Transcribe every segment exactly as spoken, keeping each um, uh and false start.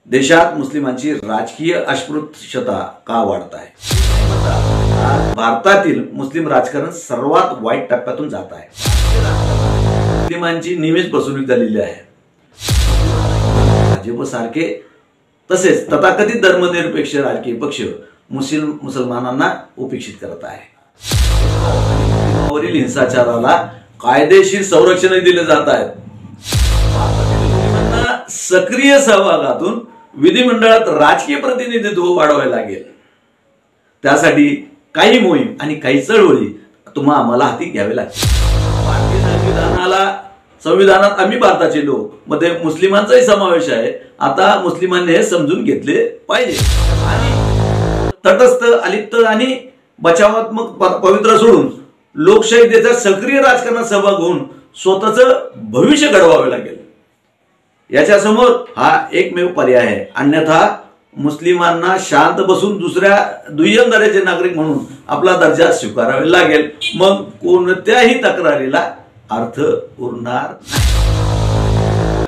देशात मुस्लिमांची राजकीय अस्पृश्यता का वाढत आहे? भारतातील मुस्लिम राजकारण सर्वात वाईट टप्प्यातून जात आहे. मुस्लिमांची नेहमीच फसवणूक झालेली आहे. भाजप सारखे तसेच तथाकथित धर्मनिरपेक्ष राजकीय पक्ष मुस्लिम मुसलमानांना उपेक्षित करत आहे. वरील हिंसाचाराला कायदेशीर संरक्षण दिले जात आहे. सक्रिय सहभागातून विधिमंडळात राजकीय प्रतिनिधित्व वाढवावे लागेल. त्यासाठी काही मोहीम आणि काही चळवळी तुम्हा आम्हाला हाती घ्यावे लागतील. भारतीय संविधानाला संविधानात आम्ही भारताचे लोक मध्ये मुस्लिमांचाही समावेश आहे. आता मुस्लिमांनी हे समजून घेतले पाहिजे आणि तटस्थ अलिप्त आणि बचावात्मक पवित्र सोडून लोकशाहीच्या सक्रिय राजकारणात सहभाग होऊन स्वतःचं भविष्य घडवावे लागेल. याच्या समोर हा एकमेव पर्याय आहे. अन्यथा मुस्लिमांना शांत बसून दुसऱ्या दुय्यम दर्जाचे नागरिक म्हणून आपला दर्जा स्वीकारावा लागेल. मग कोणत्याही तक्रारीला अर्थ उरणार नाही.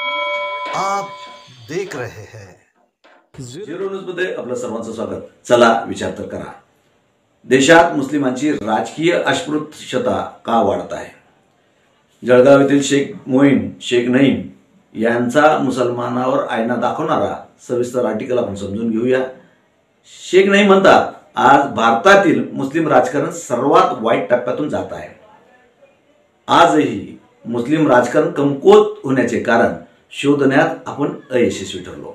आप देख रहे हैं झिरो न्यूज मध्ये आपलं सर्वांचं स्वागत. चला विचार तर करा, देशात मुस्लिमांची राजकीय अस्पृश्यता का वाढत आहे? जळगाव येथील शेख मोईन शेख नईम यांचा मुसलमानावर आयना दाखवणारा सविस्तर आर्टिकल आपण समजून घेऊया. शेख नईम म्हणतात, आज भारतातील मुस्लिम राजकारण सर्वात वाईट टप्प्यातून जात आहे. आजही मुस्लिम राजकारण कमकुवत होण्याचे कारण शोधण्यात आपण अयशस्वी ठरलो.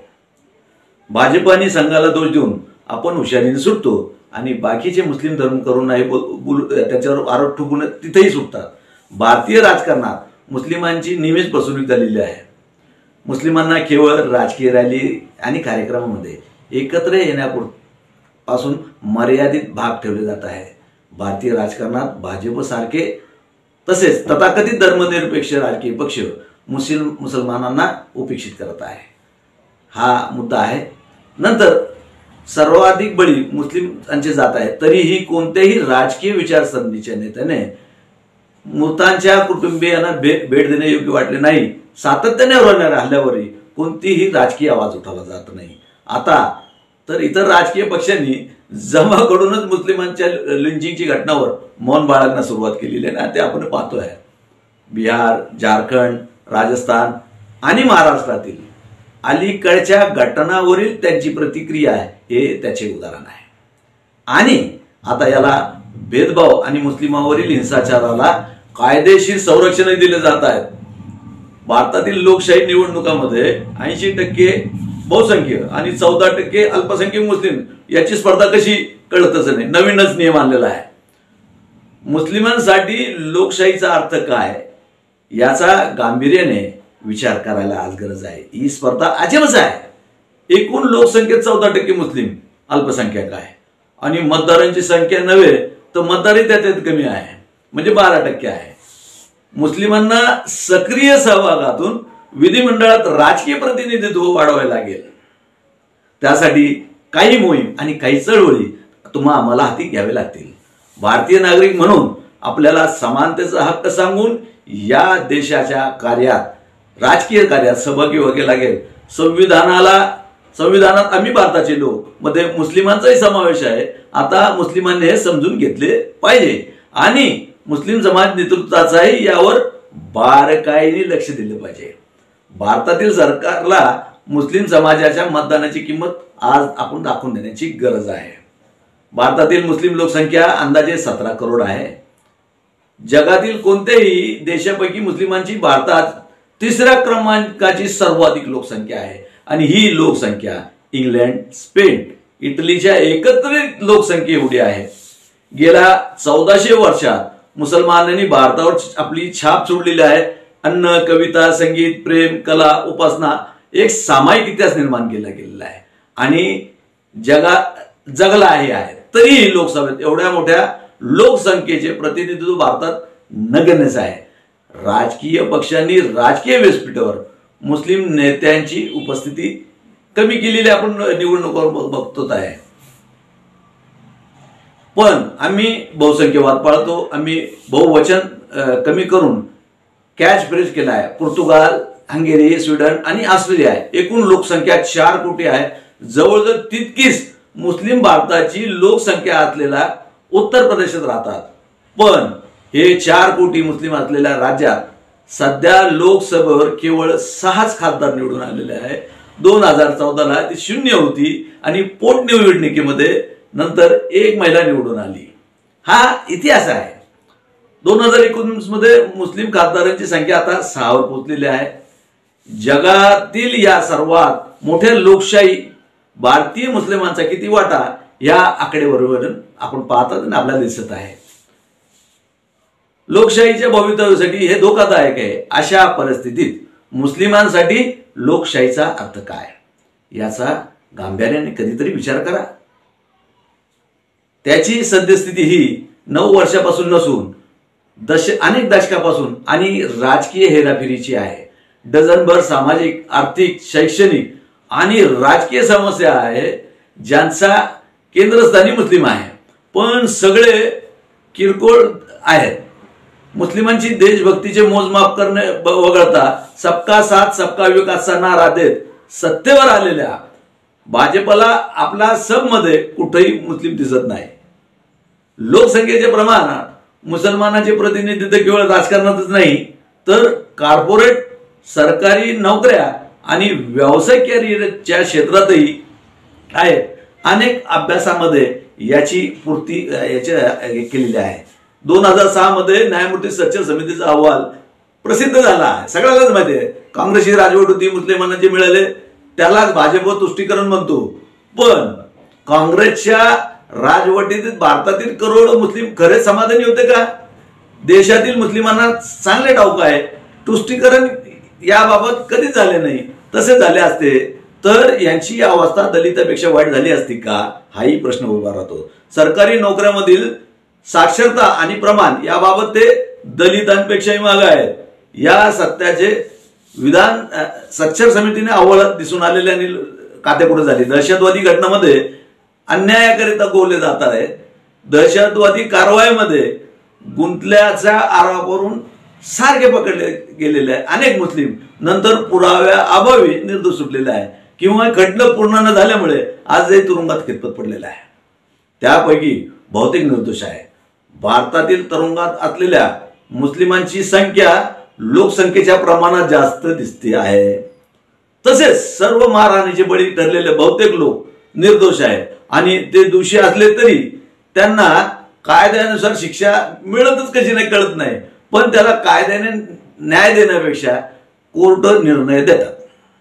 भाजप आणि संघाला दोष देऊन आपण हुशारीने सुटतो आणि बाकीचे मुस्लिम धर्म करून नाही त्याच्यावर आरोप ठोकून तिथेही सुटतात. भारतीय राजकारणात मुस्लिमांची नेहमीच फसवणूक झालेली आहे. मुस्लिमांना केवळ राजकीय रॅली आणि कार्यक्रमामध्ये एकत्र येण्यापासून मर्यादित भाग ठेवले जात आहे. भारतीय राजकारणात भाजप सारखे तसेच तथाकथित धर्मनिरपेक्ष राजकीय पक्ष मुस्लिम मुसलमानांना उपेक्षित करत आहे. हा मुद्दा आहे. नंतर सर्वाधिक बळी मुस्लिमांचे जात आहे. तरीही कोणत्याही राजकीय विचारसरणीच्या नेत्याने मृतांच्या कुटुंबियांना भेट देणे योग्य वाटले नाही. सातत्याने होणाऱ्या हल्ल्यावरही कोणतीही राजकीय आवाज उठवला जात नाही. आता तर इतर राजकीय पक्षांनी जमा करूनच मुस्लिमांच्या लिंचिंगची घटनावर मौन बाळगण्यास सुरुवात केलेली आहे ना, ते आपण पाहतोय. बिहार, झारखंड, राजस्थान आणि महाराष्ट्रातील अलीकडच्या घटनांवरील त्यांची प्रतिक्रिया आहे हे त्याचे उदाहरण आहे. आणि आता याला भेदभाव आणि मुस्लिमांवरील हिंसाचाराला कायदेशीर संरक्षण दिले जात आहे. भारतातील लोकशाही निवडणुकांमध्ये ऐंशी टक्के बहुसंख्य आणि चौदा टक्के अल्पसंख्याक मुस्लिम याची स्पर्धा कशी कळतच नाही. नवीनच नियम आणलेला आहे. मुस्लिमांसाठी लोकशाहीचा अर्थ काय याचा गांभीर्याने विचार करायला आज गरज आहे. ही स्पर्धा अजबच आहे. एकूण लोकसंख्येत चौदा टक्के मुस्लिम अल्पसंख्याक आहे आणि मतदारांची संख्या नव्हे तर मतदारही त्याच्यात कमी आहे, म्हणजे बारा टक्के आहे. मुस्लिमांना सक्रिय सहभागातून विधिमंडळात राजकीय प्रतिनिधित्व वाढवावे लागेल. त्यासाठी काही मोहीम आणि काही चळवळी तुम्हा आम्हाला हाती घ्यावे लागतील. भारतीय नागरिक म्हणून आपल्याला समानतेचा हक्क सांगून या देशाच्या कार्यात राजकीय कार्यात सहभागी व्हावे लागेल. संविधानाला संविधानात आम्ही भारताचे लोक मध्ये मुस्लिमांचाही समावेश आहे. आता मुस्लिमांनी हे समजून घेतले पाहिजे आणि मुस्लिम समाज नेतृत्वाचाही यावर बारकाईने लक्ष दिले पाहिजे. भारतातील सरकारला मुस्लिम समाजाच्या मतदानाची किंमत आज आपण दाखवून देण्याची गरज आहे. भारतातील मुस्लिम लोकसंख्या अंदाजे सतरा करोड आहे. जगातील कोणत्याही देशापैकी मुस्लिमांची भारतात तिसऱ्या क्रमांकाची सर्वाधिक लोकसंख्या आहे आणि ही लोकसंख्या इंग्लंड, स्पेन, इटलीच्या एकत्रित लोकसंख्ये एवढी आहे. गेल्या चौदाशे वर्षात मुसलमानांनी भारतावर आपली छाप सोडलेली आहे. अन्न, कविता, संगीत, प्रेम, कला, उपासना एक सामायिक इतिहास निर्माण केला गेलेला आहे आणि जगा जगला आहे आहे तरीही लोकसभेत एवढ्या मोठ्या लोकसंख्येचे प्रतिनिधित्व भारतात नगण्यच आहे. राजकीय पक्षांनी राजकीय व्यासपीठावर मुस्लिम नेत्यांची उपस्थिती कमी केलेली आपण निवडणुकांवर बघतोच आहे. पण आम्ही बहुसंख्यवाद पाळतो. आम्ही बहुवचन कमी करून कॅच फ्रेज केला आहे. पोर्तुगाल, हंगेरी, स्वीडन आणि ऑस्ट्रेलिया आहे. एकूण लोकसंख्या चार कोटी आहे. जवळजवळ तितकीच मुस्लिम भारताची लोकसंख्या असलेला उत्तर प्रदेशात राहतात. पण हे चार कोटी मुस्लिम असलेल्या राज्यात सध्या लोकसभेवर केवळ सहाच खासदार निवडून आलेले आहे. दोन हजार चौदाला ती शून्य होती आणि पोटनिवडणुकीमध्ये नंतर एक महिला निवडून आली. हा इतिहास आहे. दोन हजार एकोणीस मध्ये मुस्लिम खासदारांची संख्या आता सहावर पोहोचलेली आहे. जगातील या सर्वात मोठ्या लोकशाही भारतीय मुस्लिमांचा किती वाटा या आकडेवारीवरून आपण पाहतात आणि आपल्याला दिसत आहे. लोकशाहीच्या भवितव्यासाठी हे धोकादायक आहे. अशा परिस्थितीत मुस्लिमांसाठी लोकशाहीचा अर्थ काय याचा गांभीर्याने कधीतरी विचार करा. त्याची सद्यस्थिती ही नऊ वर्षापासून नसून दश अनेक दशकापासून आणि राजकीय हेराफेरीची आहे. डझनभर सामाजिक, आर्थिक, शैक्षणिक आणि राजकीय समस्या आहे ज्यांचा केंद्रस्थानी मुस्लिम आहे. पण सगळे किरकोळ आहेत. मुस्लिमांची देशभक्तीचे मोजमाप करणे वगळता सबका साथ सबका विकासचा नारा देत सत्तेवर आलेल्या भाजपला आपला सबमध्ये कुठेही मुस्लिम दिसत नाही. लोकसंख्येच्या प्रमाणात मुसलमानांचे प्रतिनिधित्व केवळ राजकारणातच नाही तर कॉर्पोरेट, सरकारी नोकऱ्या आणि व्यावसायिक कॅरियरच्या क्षेत्रातही आहे. अनेक अभ्यासामध्ये याची पूर्ती याच्या केलेली आहे. दोन हजार सहा मध्ये न्यायमूर्ती सच्चर समितीचा अहवाल प्रसिद्ध झाला आहे. सगळ्यालाच माहिती आहे. काँग्रेसची राजवट होती, मुस्लिमांना जे मिळाले त्यालाच भाजप तुष्टीकरण म्हणतो. पण काँग्रेसच्या राजवटीत भारतातील करोडो मुस्लिम खरे समाधानी होते का? देशातील मुस्लिमांना चांगले ठाऊक आहे तुष्टीकरण याबाबत कधीच झाले नाही. तसे झाले असते तर यांची अवस्था दलितांपेक्षा वाईट झाली असती का हाही प्रश्न उभा राहतो. सरकारी नोकऱ्यांमधील साक्षरता आणि प्रमाण याबाबत ते दलितांपेक्षाही मागे आहेत. या सत्याचे विधान सच्चर समितीने अहवालात दिसून आलेल्या काटेकोर झाली. दहशतवादी घटनांमध्ये अन्यायाकरिता गोवले जात आहेत. दहशतवादी कारवाईमध्ये गुंतल्याच्या आरोपावरून सारखे पकडले गेलेले आहे. अनेक मुस्लिम नंतर पुराव्या अभावी निर्दोष सुटलेले आहे किंवा खटलं पूर्ण न झाल्यामुळे आजही तुरुंगात खितपत पडलेला आहे. त्यापैकी बहुतेक निर्दोष आहे. भारतातील तुरुंगात असलेल्या मुस्लिमांची संख्या लोकसंख्येच्या प्रमाणात जास्त दिसते आहे. तसेच सर्व मारहाणीचे बळी ठरलेले बहुतेक लोक निर्दोष आहेत आणि ते दोषी असले तरी त्यांना कायद्यानुसार शिक्षा मिळतच कशी नाही कळत नाही. पण त्याला कायद्याने न्याय देण्यापेक्षा कोर्ट निर्णय देतात.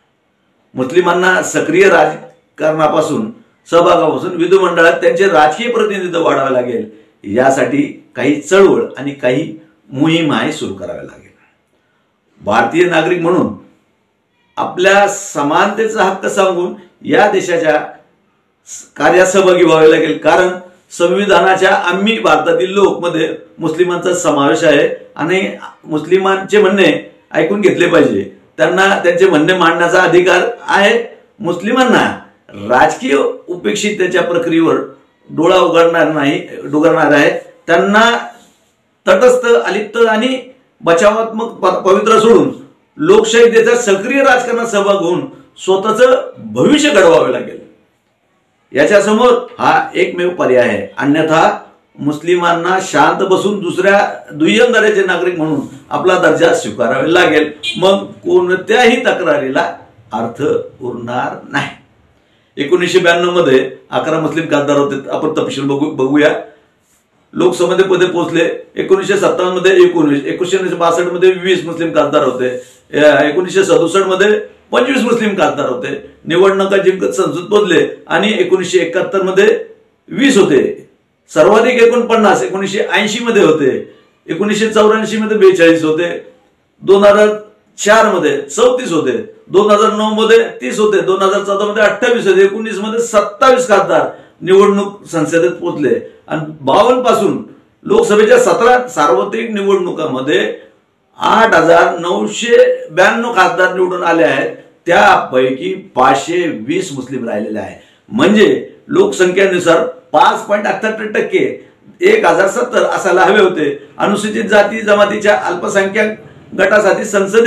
मुस्लिमांना सक्रिय राजकारणापासून सहभागापासून विधिमंडळात त्यांचे राजकीय प्रतिनिधित्व वाढावे लागेल. यासाठी काही चळवळ आणि काही मोहीमाही सुरू कराव्या लागेल. भारतीय नागरिक म्हणून आपल्या समानतेचा हक्क सांगून या देशाच्या कार्यात सहभागी व्हावे लागेल. कारण संविधानाच्या आम्ही भारतातील लोक मध्ये मुस्लिमांचा समावेश आहे आणि मुस्लिमांचे म्हणणे ऐकून घेतले पाहिजे. त्यांना त्यांचे म्हणणे मांडण्याचा अधिकार आहे. मुस्लिमांना राजकीय उपेक्षिततेच्या प्रक्रियेवर डोळा उघडणार नाही डुगरणार आहे. त्यांना तटस्थ, अलिप्त आणि बचावात्मक पवित्र सोडून लोकशाहीच्या सक्रिय राजकारणात सहभाग होऊन स्वतःचं भविष्य घडवावे लागेल. याच्या समोर हा एकमेव पर्याय आहे. अन्यथा मुस्लिमांना शांत बसून दुसऱ्या दुय्यम दर्जाचे नागरिक म्हणून आपला दर्जा स्वीकारावा लागेल. मग कोणत्याही तक्रारीला अर्थ उरणार नाही. एकोणीसशे ब्याण्णव मध्ये अकरा मुस्लिम खासदार होते. आपण तपशील बघू बघूया लोकसभेमध्ये पदे पोहोचले. एकोणीसशे सत्तावन्न मध्ये एकोणीस एकोणीसशे बासष्ट मध्ये वीस मुस्लिम खासदार होते. एकोणीसशे सदुसष्ट मध्ये पंचवीस मुस्लिम खासदार होते. निवडणुका जिंकत संसद पोहोचले आणि एकोणीसशे एकाहत्तर मध्ये वीस होते. सर्वाधिक एकोणपन्नास एकोणीसशे ऐंशी मध्ये होते. एकोणीसशे चौऱ्याऐंशी मध्ये बेचाळीस होते. दोन हजार चार मध्ये चौतीस होते. दोन हजार नऊ मध्ये तीस होते. दोन हजार चौदा मध्ये अठ्ठावीस होते. एकोणीस मध्ये सत्तावीस खासदार निवडणूक संसदेत पोहोचले आणि बावन्न पासून लोकसभेच्या सतरा सार्वत्रिक निवडणुकांमध्ये आठ हजार नऊशे ब्याण्णव खासदार निवडून आले आहेत. त्यापैकी पाचशे वीस मुस्लिम राहिलेले आहे. म्हणजे लोकसंख्येनुसार पाच पॉईंट अठ्याहत्तर टक्के एक हजार सत्तर असायला हवे होते. अनुसूचित जाती जमातीच्या अल्पसंख्याक गटासाठी संसदेत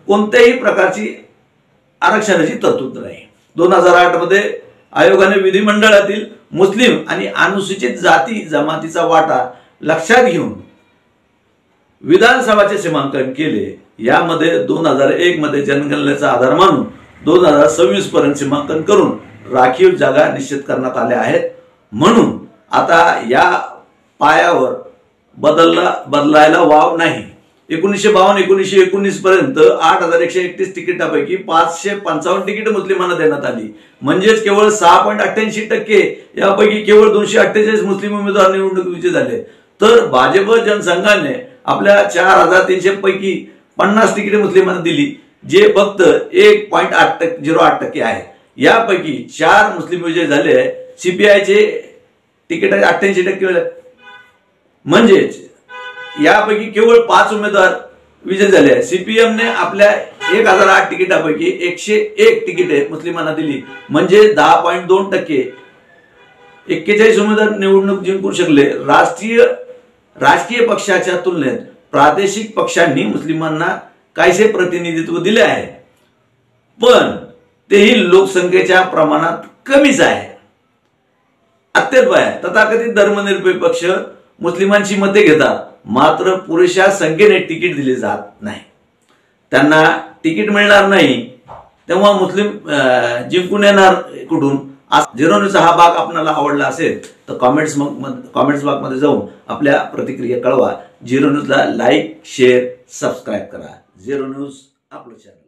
कोणत्याही प्रकारची आरक्षणाची तरतूद नाही। दोन हजार आठ मध्ये आयोगाने विधिमंडळातील मुस्लिम आणि अनुसूचित जाती जमातीचा वाटा लक्षात घेऊन विधानसभाचे सीमांकन केले। यामध्ये दोन हजार एक मध्ये जनगणनेचा आधार मानून दोन हजार सव्वीस पर्यंत सीमांकन करून राखीव जागा निश्चित करण्यात आल्या आहेत। म्हणून आता या पायावर बदलला बदलायला वाव नाही। एकोणीसशे बावन्न एकोणीसशे एकोणीस पर्यंत आठ हजार एकशे एकतीस तिकिटापैकी पाचशे पंचावन्न तिकीट मुस्लिमांना देण्यात आली, म्हणजेच केवळ सहा पॉईंट अठ्ठ्याऐंशी टक्के यापैकी केवळ दोनशे अठ्ठेचाळीस मुस्लिम उमेदवार निवडणूक विजयी झाले। तर भाजप जनसंघाने आपल्या चार हजार तीनशे पैकी पन्नास तिकीट मुस्लिमांना दिली, जे फक्त एक पॉईंट आठ टक्के झिरो आठ टक्के आहे। यापैकी चार मुस्लिम विजयी झाले। सीपीआयचे तिकीट अठ्ठ्याऐंशी टक्के, म्हणजेच यापैकी केवळ पाच उमेदवार विजयी झाले। सीपीएमने आपल्या एक हजार आठ तिकिटापैकी एकशे एक तिकिटे मुस्लिमांना दिली, म्हणजे दहा पॉईंट दोन टक्के। एक्केचाळीस उमेदवार निवडणूक जिंकू शकले। राष्ट्रीय राजकीय पक्षाच्या तुलनेत प्रादेशिक पक्षांनी मुस्लिमांना काहीसे प्रतिनिधित्व दिले आहे, पण तेही लोकसंख्येच्या प्रमाणात कमीच आहे। अत्यल्प आहे। तथाकथित धर्मनिरपेक्ष पक्ष मुस्लिमांची मते घेतात, मात्र पुरेशा संख्येने तिकीट दिले जात नाही। त्यांना तिकीट मिळणार नाही तेव्हा मुस्लिम जिंकून येणार कुठून? झिरो न्यूजचा हा भाग आपल्याला आवडला असेल तर कॉमेंट्स कॉमेंट्स बॉक्समध्ये जाऊन आपल्या प्रतिक्रिया कळवा। झिरो न्यूजला लाईक शेअर सबस्क्राईब करा। झिरो न्यूज आपलं चॅनल।